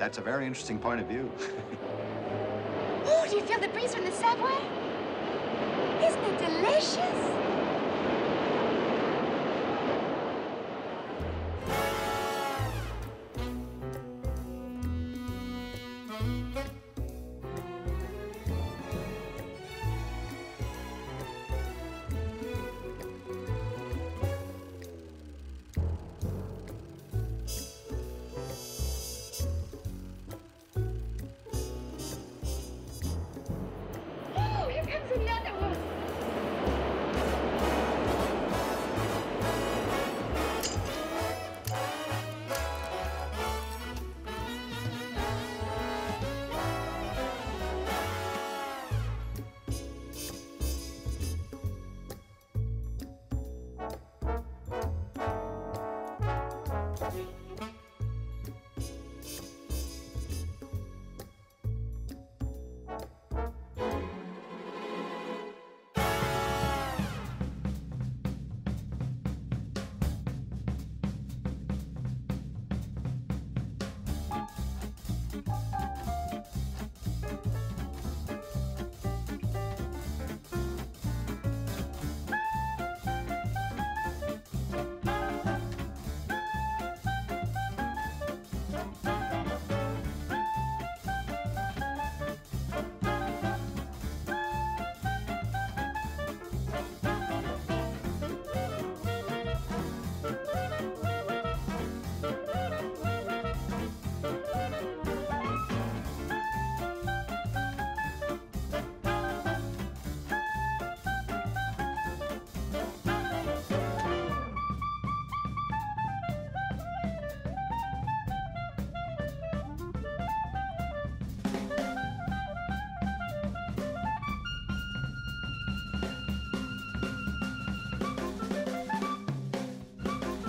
That's a very interesting point of view. Oh, do you feel the breeze from the subway? Isn't it delicious? Another one.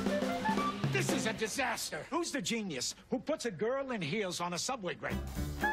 This is a disaster. Who's the genius who puts a girl in heels on a subway grate?